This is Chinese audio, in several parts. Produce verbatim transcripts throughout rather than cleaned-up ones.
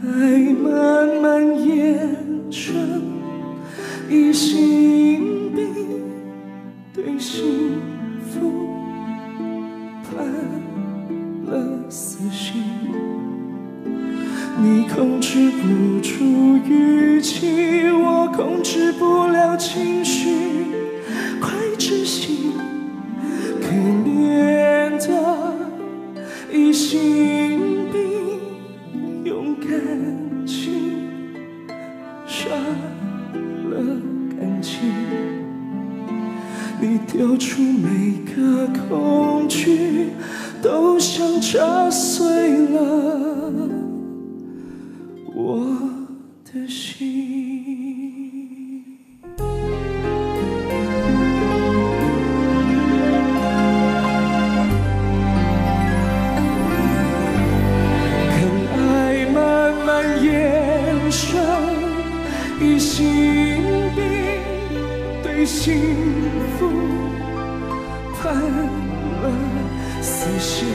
爱慢慢演成一心比对幸福判了死刑。你控制不住语气，我控制不了情绪，快窒息！可怜的一心比用感情杀了感情。你丢出每个恐惧，都像扎碎了我的心。看爱慢慢延伸，一心比对幸福判了死刑。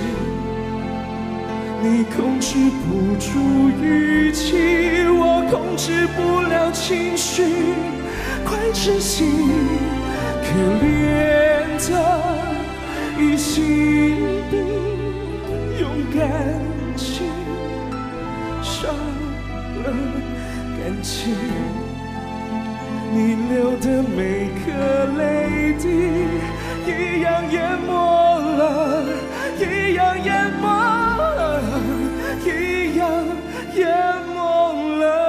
你控制不住语气，我控制不了情绪，快窒息！可怜的一心比用感情杀了感情。你流的每颗泪滴，一样淹没了，一样淹没了，一样淹没了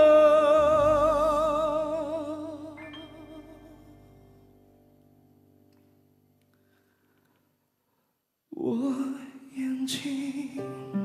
我眼睛。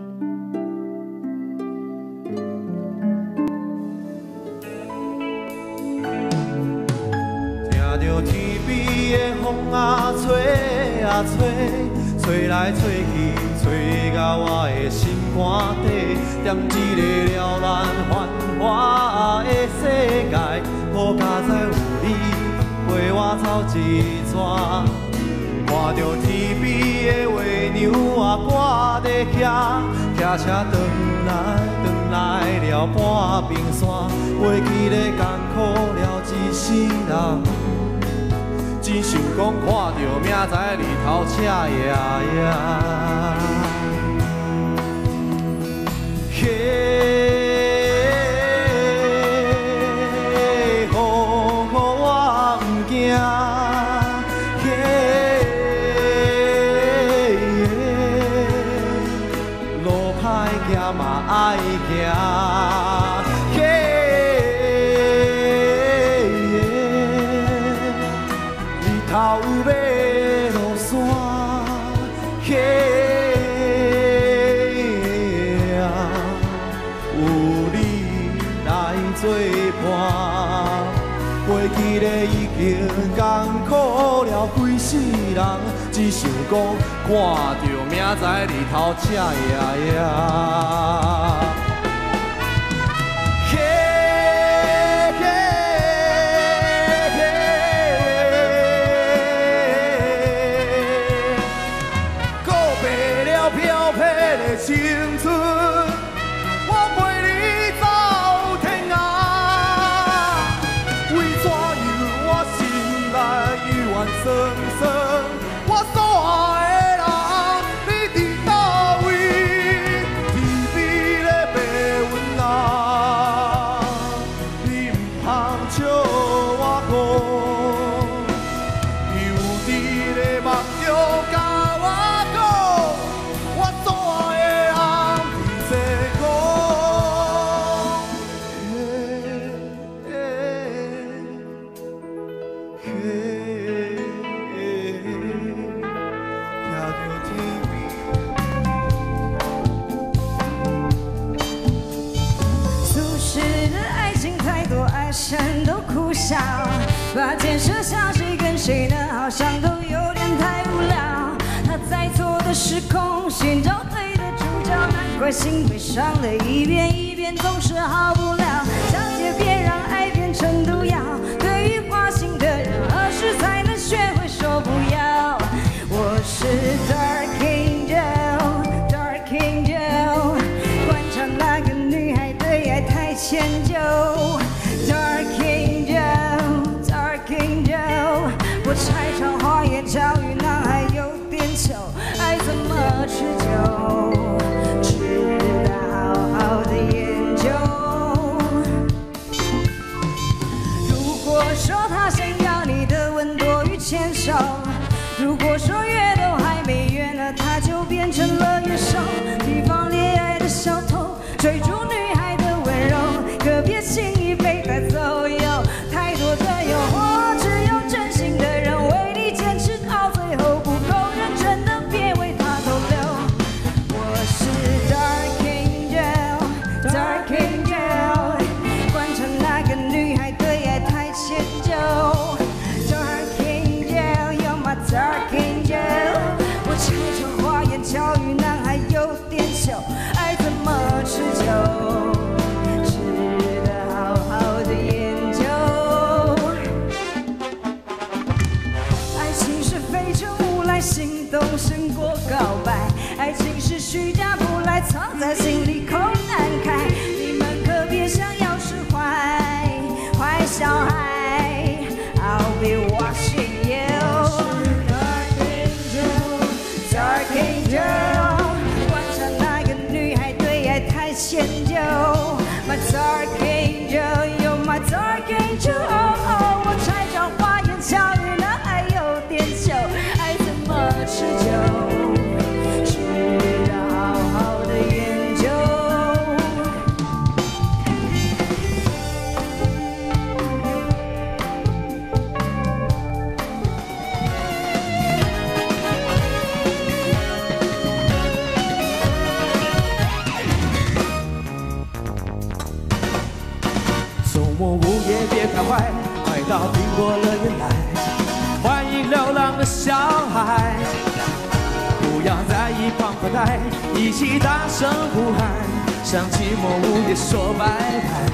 听着天边的风啊吹啊吹，吹来吹去，吹到我的心肝底，踮一个了然繁华的世界，好佳哉有你陪我走一转。看着天边的画娘啊挂在遐，骑车转来转来了半边山，袂记咧艰苦了一世人。真想讲，看着明仔日头赤夜夜，嘿，好好我唔惊，嘿，路歹行嘛爱行。头要落山，嘿啊，有你来作伴，袂记咧已经艰苦了几世人，只想讲看着明仔日头赤夜夜。青春，我陪你走天涯。为怎样我心内幽怨酸酸？我所爱的人，你伫倒位？天边的白云啊，你唔通笑我讲，又伫咧梦中甲我讲，我所爱。 全都苦笑，把箭射向谁跟谁呢？好像都有点太无聊。他在错的时空寻找对的主角，难怪心被伤了一遍一遍，总是好不了。小姐别让爱变成毒药，对于花心的人，何时才能学会说不要？我是 Dark Angel，Dark Angel， 观察那个女孩的我拆穿花言巧语，男孩有点糗，爱怎么持久？值得好好的研究。如果说他想要你的吻多于牵手，如果说约都还没约呢，他就变成了野兽，提防恋爱的小偷，追逐女孩的温柔，可别轻易被带走。有太多的诱惑，只有真心的人为你坚持到最后，不够认真的别为他逗留。我是 Dark Angel，Dark Angel， 观察那个女孩对爱太迁就。Dark Angel，You're my Dark Angel， 我拆穿花言巧语，男孩有点糗，爱怎么持久？心动胜过告白，爱情是虚假不来，藏在心里口难开。你们可别想要是坏坏小孩 ，I'll be watching you。Dark Angel，Dark Angel， 观察那个女孩对爱太迁就。My Dark Angel，You're my Dark Angel。哦，我拆穿花言巧语，男孩有点糗。持久，值得好好的研究。 周末午夜别开怀，快到苹果乐园来，欢迎流浪的小孩。不要在一旁发呆，一起大声呼喊，向寂寞午夜说拜拜。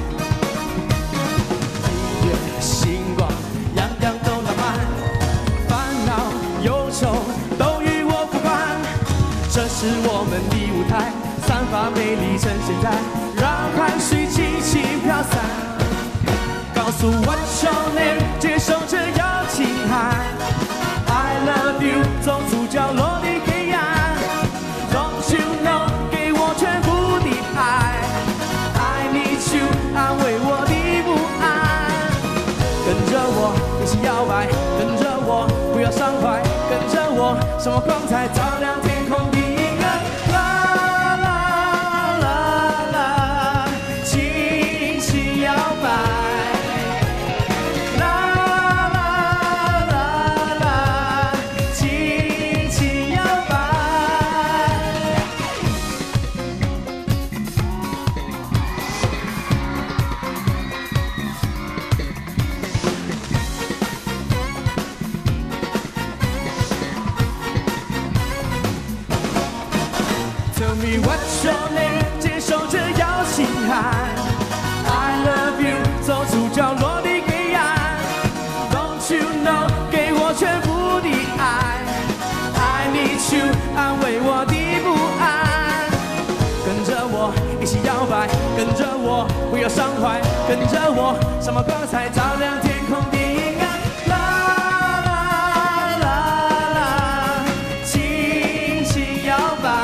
音乐星光，样样都浪漫，烦恼忧愁都与我无关。这是我们的舞台，散发美丽趁现在，让汗水尽情飘散。告诉 What's your name， 接受这邀请函。I love you， 走出角落的黑暗。Don't you know， 给我全部的爱。I need you， 安慰我的不安。跟着我一起摇摆，跟着我不要伤怀，跟着我什么光彩照亮天空的阴暗。啦啦啦啦，轻轻摇摆。Tell me what's your name， 接受这邀请函。I love you， 走出角落的黑暗。Don't you know， 给我全部的爱。I need you， 安慰我的不安。跟着我一起摇摆，跟着我不要伤怀，跟着我什么光彩照亮天空的阴暗。啦啦啦啦，轻轻摇摆。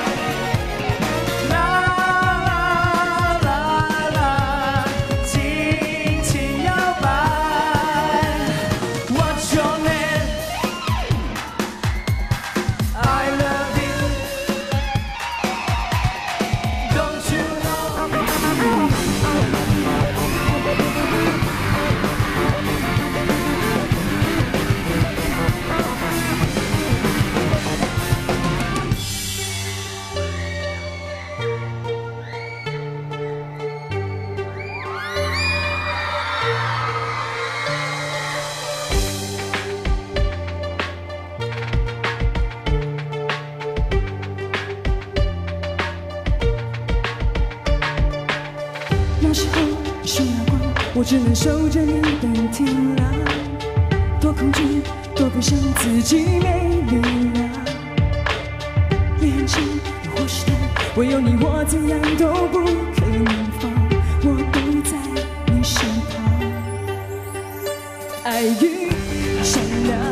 那时候需要光，我只能守着你等天亮。多恐惧，多不想自己没力量。恋情又或是痛，唯有你我怎样都不可能放，我都在你身旁。爱与善良。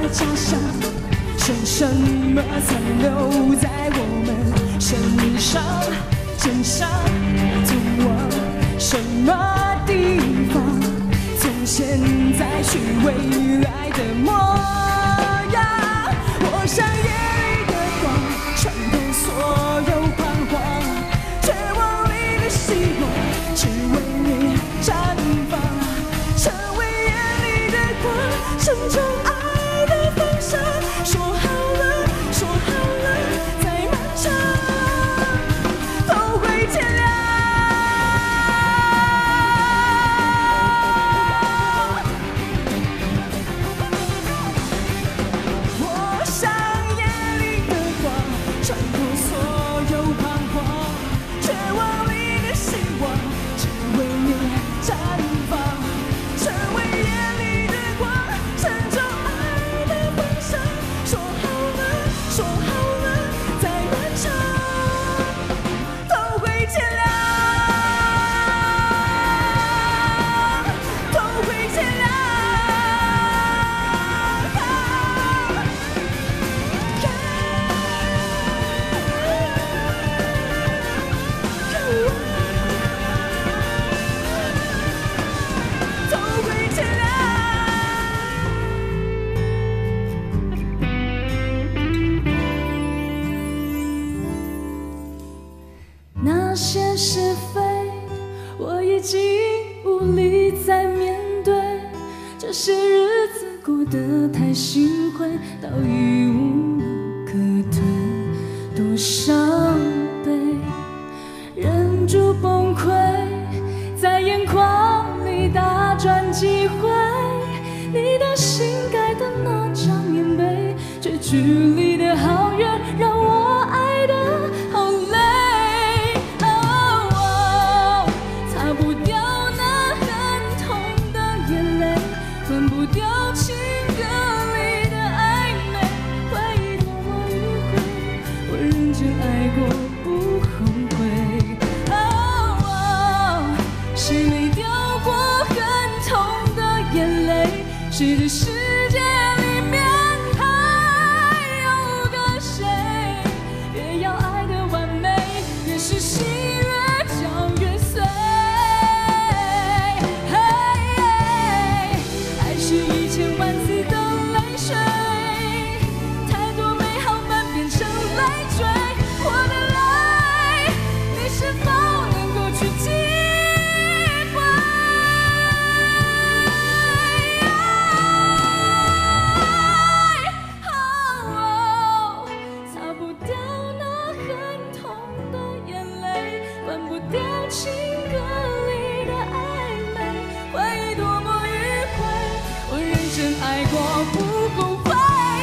的家乡，剩什么残留在我们身上？真相通往什么地方？从现在去未来的模样，我像夜里的光，穿透所有彷徨，绝望里的希望，只为你绽放，成为夜里的光，沉重爱的方向。说好了，说好了，再漫长都会见亮。我像夜里的光，穿过所有彷徨，绝望里的希望，只为你绽放，成为夜里的光，沉重爱的方向。说好了，说好了，再漫长都会见亮，都会见亮。都会见亮。那些是非，我已经无力再面对。这些日子过得太心灰，到已无路可退，多伤悲，忍住崩溃，在眼眶里打转几回。你的心盖的那张棉被，却距离的好远，让我爱的好累。哦哦，擦不掉那很痛的眼泪，换不掉情歌里的暧昧。回忆多么迂回，我认真爱过不后悔。哦哦，谁没掉过很痛的眼泪？谁的世界里面还有个谁？越要爱的完美，越是心越嚼越碎。爱是一千万次的泪水，太多美好反变成累赘。我的泪，你是否能够去体会？擦不掉那很痛的眼泪，换不掉情歌里的暧昧。回忆多么迂回，我认真爱过不后悔。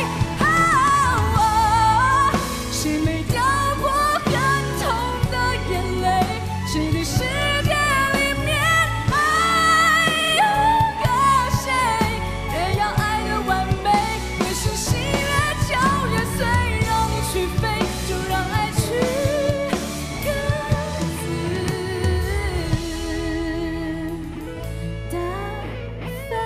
谁没掉过很痛的眼泪？谁的世界里面还有个谁？越要爱的完美，越是心越嚼越碎。让你去飞，就让爱去各自单飞。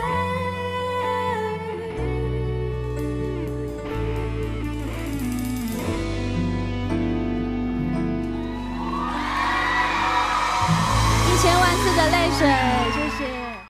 一千万次的泪水，谢谢。